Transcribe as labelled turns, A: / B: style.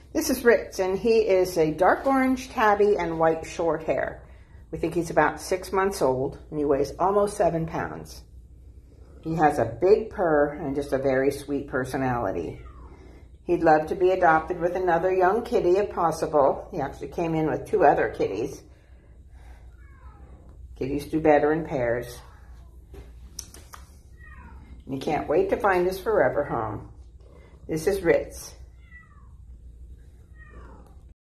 A: This is Ritz, and he is a dark orange tabby and white short hair. We think he's about 6 months old, and he weighs almost 7 pounds. He has a big purr and just a very sweet personality. He'd love to be adopted with another young kitty if possible. He actually came in with 2 other kitties. Kitties do better in pairs. And he can't wait to find his forever home. This is Ritz.